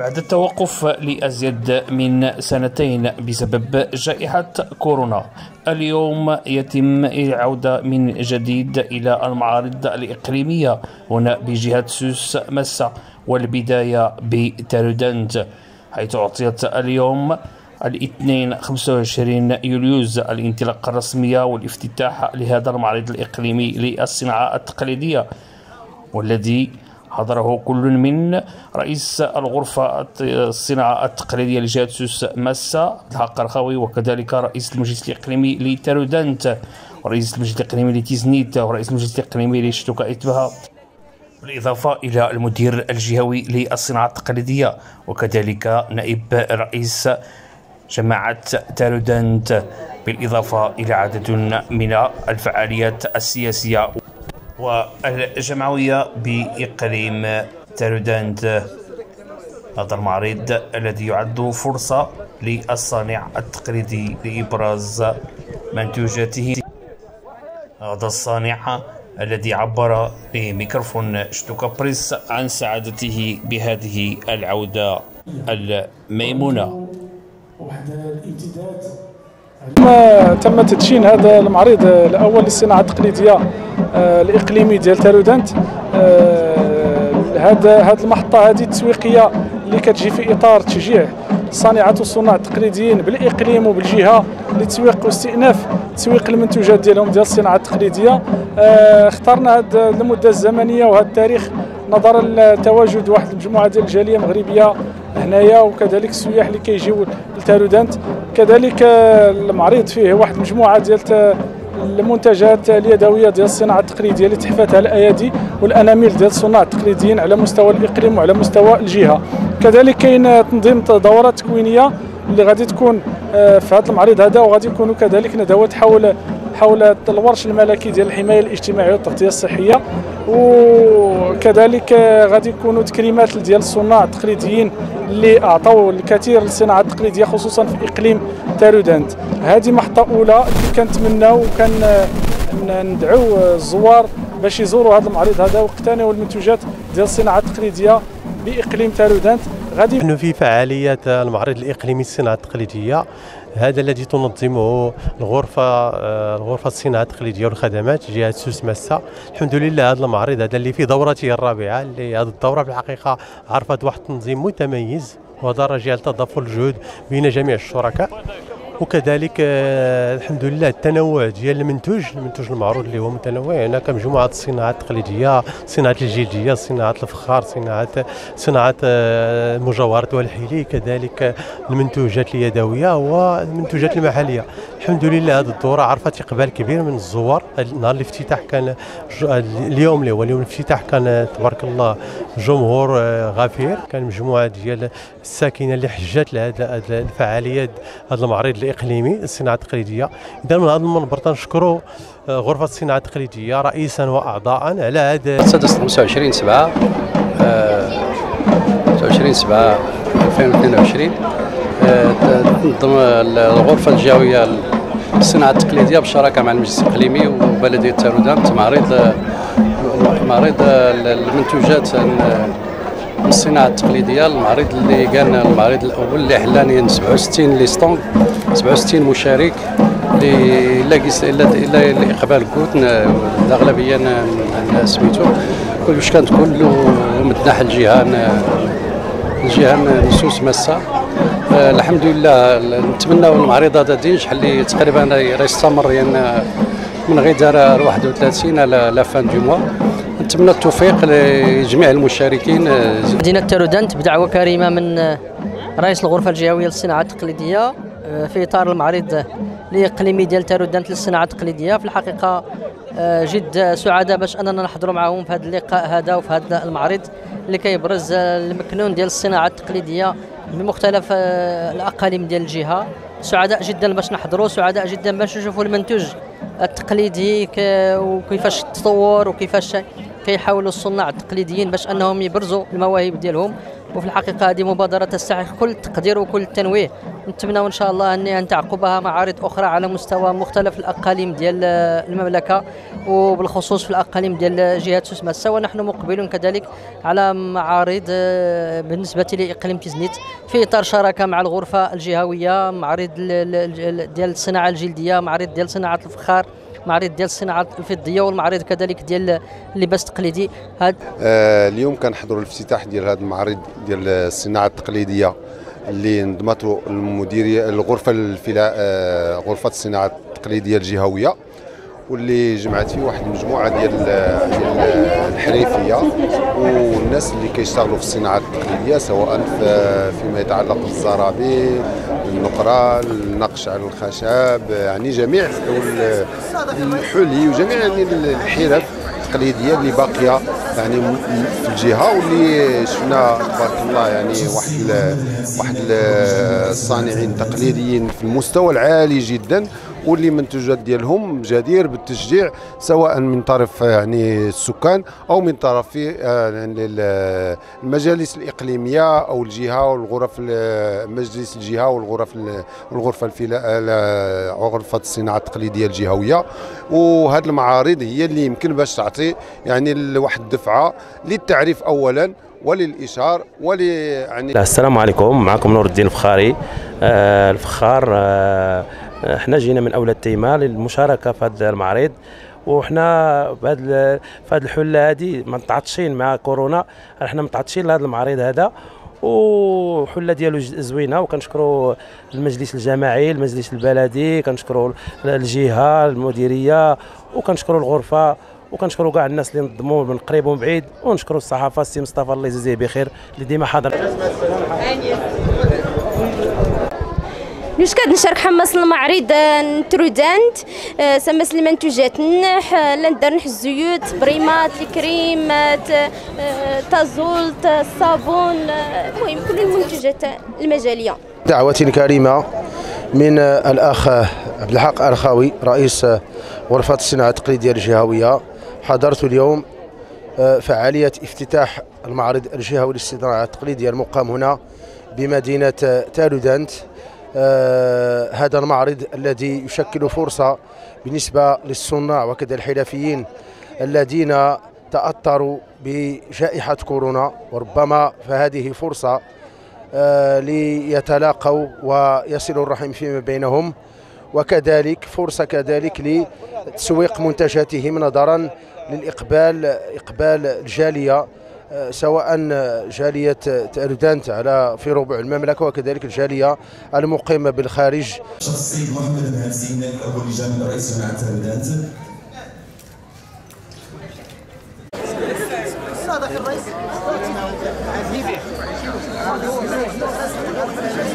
بعد التوقف لأزيد من سنتين بسبب جائحة كورونا، اليوم يتم العودة من جديد إلى المعارض الإقليمية هنا بجهة سوس مسا، والبداية بتارودانت، حيث أعطيت اليوم الاثنين 25 يوليوز الانطلاقة الرسمية والافتتاح لهذا المعرض الإقليمي للصناعة التقليدية، والذي حضره كل من رئيس الغرفة الصناعة التقليدية لجهة سوس مسا الحق الرخاوي، وكذلك رئيس المجلس الإقليمي لتارودانت، ورئيس المجلس الإقليمي لتيزنيت، ورئيس المجلس الإقليمي لشتوكا إتبها، بالإضافة إلى المدير الجهوي للصناعة التقليدية، وكذلك نائب رئيس جماعة تارودانت، بالإضافة إلى عدد من الفعاليات السياسية والجمعوية بإقليم تارودانت. هذا المعرض الذي يعد فرصة للصانع التقليدي لإبراز منتوجاته. هذا الصانع الذي عبر بميكروفون شتوكا بريس عن سعادته بهذه العودة الميمونة. تم تدشين هذا المعرض الاول للصناعه التقليديه الاقليمي ديال تارودانت. هذه المحطه هذه التسويقيه اللي كتجي في اطار تشجيع الصانعه والصناع التقليديين بالاقليم وبالجهه لتسويق واستئناف تسويق المنتوجات ديالهم ديال الصناعه التقليديه. اخترنا هذه المده الزمنيه وهذا التاريخ نظرا لتواجد واحد المجموعه ديال الجاليه المغربيه هنايا، وكذلك السياح اللي كيجيو لتارودانت. كذلك المعرض فيه واحد المجموعه ديال المنتجات اليدويه ديال الصناعه التقليديه اللي تحفتها الايادي والانامل ديال الصناع التقليديين على مستوى الاقليم وعلى مستوى الجهه. كذلك كاين تنظيم دورات تكوينيه اللي غادي تكون في هذا المعرض هذا، وغادي يكونوا كذلك ندوات حول الورش الملكي ديال الحمايه الاجتماعيه والتغطيه الصحيه، وكذلك غادي يكونوا تكريمات ديال الصناع التقليديين اللي اعطوا الكثير للصناعه التقليديه خصوصا في اقليم تارودانت. هذه محطه اولى اللي كنتمناو ندعو الزوار باش يزوروا هذا المعرض هذا ويقتنيوا المنتوجات ديال الصناعه التقليديه باقليم تارودانت. نحن في فعالية المعرض الإقليمي للصناعة التقليدية، هذا الذي تنظمه الغرفة الصناعة التقليدية والخدمات جهة سوس مسا. الحمد لله هذا المعرض هذا اللي في دورته الرابعة، اللي هذه الدورة في الحقيقة عرفت واحد التنظيم متميز ودرجة تضافر الجهود بين جميع الشركاء، وكذلك الحمد لله التنوع ديال المنتوج المعروض اللي هو متنوع. هنا كمجموعه الصناعات التقليديه، صناعه الجلديه، صناعه الفخار، صناعه المجوهرات والحلي، كذلك المنتوجات اليدويه والمنتوجات المحليه. الحمد لله هذه الدوره عرفت اقبال كبير من الزوار. نهار الافتتاح كان اليوم اللي هو اليوم الافتتاح كان تبارك الله جمهور غفير، كان مجموعه ديال الساكنه اللي حجات لهذه الفعاليات هذا المعرض الإقليمي للصناعة التقليدية. إذا من هذا المنبر تنشكروا غرفة الصناعة التقليدية رئيسا وأعضاء على هذا سادس 25/7 2022 تنظم الغرفة الجهوية للصناعة التقليدية بالشراكة مع المجلس الإقليمي وبلدية تارودانت معرض المنتوجات الصناعة التقليدية. المعرض اللي كان المعرض الأول اللي حلاني 67 لي ستوند، 67 مشارك إلا إقبال كوت الأغلبية سميتو واش كانت كله مدناح الجهة سوس مسا. الحمد لله نتمناو المعرض هذا ينجح اللي تقريبا راه يستمر يعني من غدار 31 لا فان دو موا. نتمنى التوفيق لجميع المشاركين. مدينة تارودانت بدعوة كريمة من رئيس الغرفة الجهوية للصناعة التقليدية في إطار المعرض الإقليمي ديال تارودانت للصناعة التقليدية. في الحقيقة جد سعداء باش أننا نحضروا معهم في هذا اللقاء هذا وفي هذا المعرض اللي كيبرز المكنون ديال الصناعة التقليدية بمختلف الأقاليم ديال الجهة. سعداء جدا باش نحضروا، سعداء جدا باش نشوفوا المنتوج التقليدي وكيفاش تطور وكيفاش كيحاولوا الصناع التقليديين باش انهم يبرزوا المواهب ديالهم. وفي الحقيقه هذه مبادره تستحق كل التقدير وكل التنويه نتمنى ان شاء الله ان تعقبها معارض اخرى على مستوى مختلف الاقاليم ديال المملكه، وبالخصوص في الاقاليم ديال جهه سوس مسا. ونحن مقبلون كذلك على معارض بالنسبه لاقليم تيزنيت في اطار شراكه مع الغرفه الجهويه، معرض ديال الصناعه الجلديه، معرض ديال صناعه الفخار، معرض ديال الصناعه الفضيه، والمعرض كذلك ديال اللباس التقليدي. اليوم كنحضروا الافتتاح ديال هذا المعرض ديال الصناعه التقليديه اللي انضمت له المديريه الغرفه غرفه الصناعه التقليديه الجهويه، واللي جمعت فيه واحد المجموعه ديال الحريفيه والناس اللي كيشتغلوا في الصناعه التقليديه، سواء فيما يتعلق بالزرابي، النقره، النقش على الخشب، يعني جميع الحلي وجميع يعني الحرف التقليديه اللي باقيه يعني في الجهه، واللي شفنا تبارك الله يعني واحد الصانعين التقليديين في المستوى العالي جدا، واللي منتوجات ديالهم جدير بالتشجيع سواء من طرف يعني السكان او من طرف يعني المجالس الاقليميه او الجهه والغرف مجلس الجهه والغرفه غرفه الصناعه التقليديه الجهويه. وهذه المعارض هي اللي يمكن باش تعطي يعني واحد الدفعه للتعريف اولا وللاشهار يعني. السلام عليكم، معكم نور الدين الفخاري الفخار. احنا جينا من اولاد تيمه للمشاركه في هذا المعرض، وحنا في هذه الحله هذه متعطشين مع كورونا، احنا متعطشين لهذا المعرض هذا، وحله ديالو زوينه. وكنشكروا المجلس الجماعي، المجلس البلدي، كنشكروا الجهه المديريه، وكنشكروا الغرفه، وكنشكروا كاع الناس اللي نظموا من قريب ومن بعيد، ونشكروا الصحافه السي مصطفى الله يجزيه بخير اللي ديما حاضر. نشكد نشارك حماس المعرض ترودانت سمس المنتوجات نح لندرنح الزيوت، بريمات، الكريمات، تازولت، الصابون، المهم كل المنتوجات المجاليه. دعوة كريمه من الاخ عبد الحق الرخاوي رئيس غرفه الصناعه التقليديه الجهويه. حضرت اليوم فعاليه افتتاح المعرض الجهوي للصناعه التقليديه المقام هنا بمدينه تارودانت. هذا المعرض الذي يشكل فرصة بالنسبة للصناع وكذا الحرفيين الذين تأثروا بجائحة كورونا، وربما فهذه فرصة ليتلاقوا ويصلوا الرحم فيما بينهم، وكذلك فرصة كذلك لتسويق منتجاتهم نظرا للإقبال الجالية، سواء جالية تارودانت في ربع المملكة وكذلك الجالية المقيمة بالخارج. السيد محمد المهندسي الأول اللي جاء من رئيس صناعة تارودانت. الرئيس